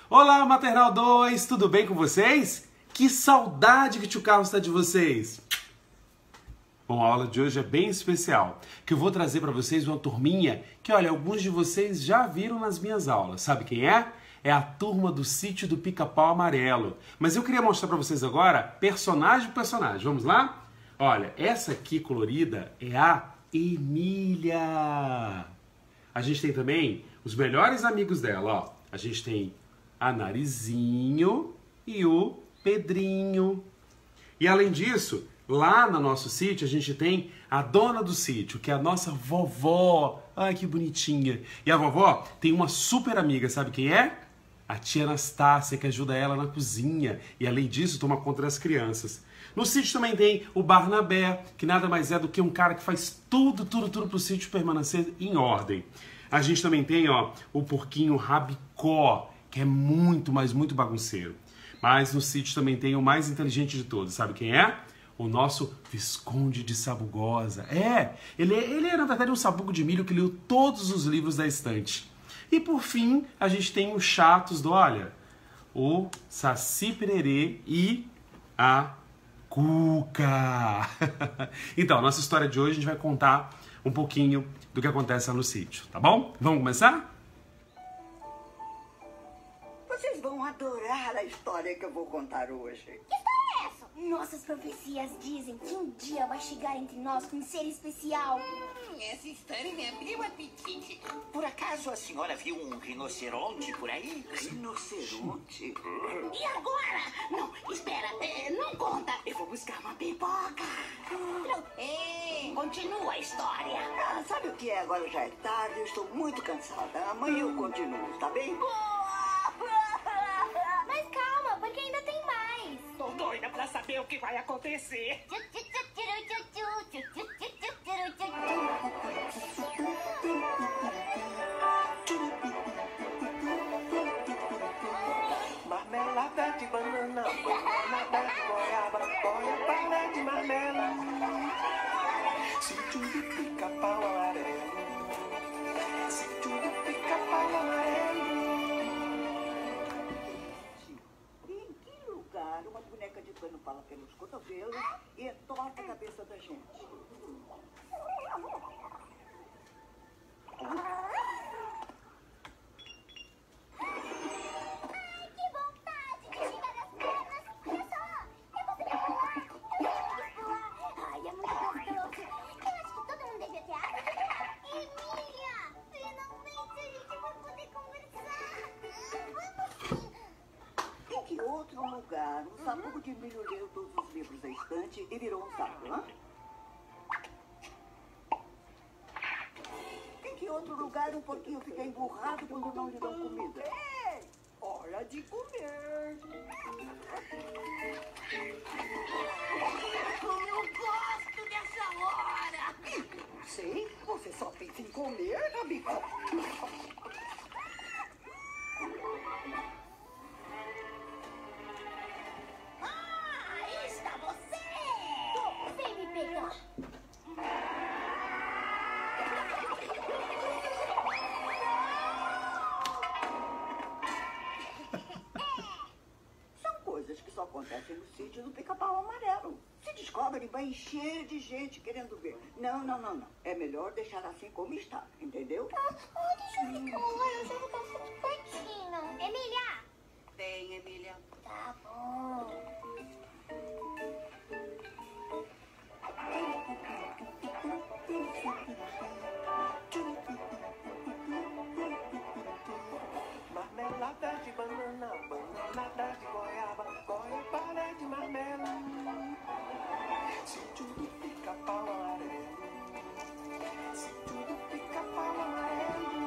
Olá, Maternal 2, tudo bem com vocês? Que saudade que o tio Carlos está de vocês! Bom, a aula de hoje é bem especial, que eu vou trazer para vocês uma turminha que, olha, alguns de vocês já viram nas minhas aulas. Sabe quem é? É a turma do Sítio do Pica-Pau Amarelo. Mas eu queria mostrar para vocês agora personagem por personagem. Vamos lá? Olha, essa aqui colorida é a Emília. A gente tem também os melhores amigos dela, ó. A gente tem a Narizinho e o Pedrinho. E além disso, lá no nosso sítio a gente tem a dona do sítio, que é a nossa vovó. Ai, que bonitinha. E a vovó tem uma super amiga, sabe quem é? A tia Anastácia, que ajuda ela na cozinha. E além disso, toma conta das crianças. No sítio também tem o Barnabé, que nada mais é do que um cara que faz tudo pro sítio permanecer em ordem. A gente também tem, ó, o porquinho Rabicó, que é muito, mas muito bagunceiro. Mas no sítio também tem o mais inteligente de todos. Sabe quem é? O nosso Visconde de Sabugosa. Ele é na verdade um sabugo de milho que leu todos os livros da estante. E por fim, a gente tem os chatos do, olha, o Saci Pererê e a Cuca. Então, nossa história de hoje a gente vai contar um pouquinho do que acontece lá no sítio, tá bom? Vamos começar? Vocês vão adorar a história que eu vou contar hoje. Que história é essa? Nossas profecias dizem que um dia vai chegar entre nós um ser especial. Essa história me abriu o apetite. Por acaso a senhora viu um rinoceronte por aí? Rinoceronte? E agora? Não, espera, não conta. Eu vou buscar uma pipoca. Continua a história. Ah, sabe o que é? Agora já é tarde, eu estou muito cansada. Amanhã eu continuo, tá bem? Mas calma, porque ainda tem mais. Tô doida pra saber o que vai acontecer. Marmelada de banana, banana de goiaba, goiabada de marmela. Sítio do Pica-Pau Amarelo, Sítio do Pica-Pau Amarelo. Em que lugar uma boneca de pano fala pelos cotovelos e entorta a cabeça da gente? Lugar, um sabugo de milho leu todos os livros da estante e virou um sapo, hã? Em que outro lugar um porquinho fica emburrado quando não lhe dão comida? Ei, hora de comer! Como eu gosto dessa hora! Sei, você só pensa em comer, Rabicó. Acontece no sítio do Pica-Pau Amarelo. Se descobrem, vai encher de gente querendo ver. Não. É melhor deixar assim como está, entendeu? Deixa eu ficar, eu já vou ficar muito quietinho. Emília! Vem, Emília. Tá bom. Marmelada de banana, bananada de goiaba, goiabada de marmela. Sítio do Pica-Pau Amarelo, Sítio do Pica-Pau Amarelo.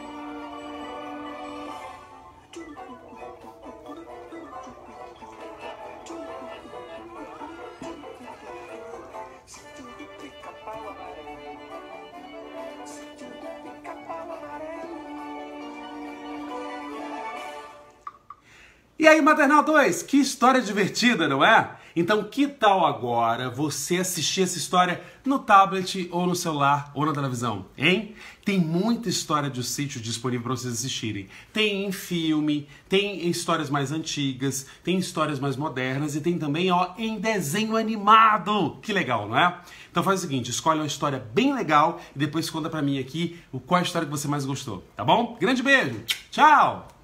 Sítio do Pica-Pau Amarelo, Sítio do Pica-Pau Amarelo. E aí, Maternal 2, que história divertida, não é? Então, que tal agora você assistir essa história no tablet, ou no celular, ou na televisão, hein? Tem muita história de O Sítio disponível para vocês assistirem. Tem em filme, tem em histórias mais antigas, tem histórias mais modernas e tem também, ó, em desenho animado. Que legal, não é? Então faz o seguinte, escolhe uma história bem legal e depois conta pra mim aqui qual a história que você mais gostou, tá bom? Grande beijo, tchau!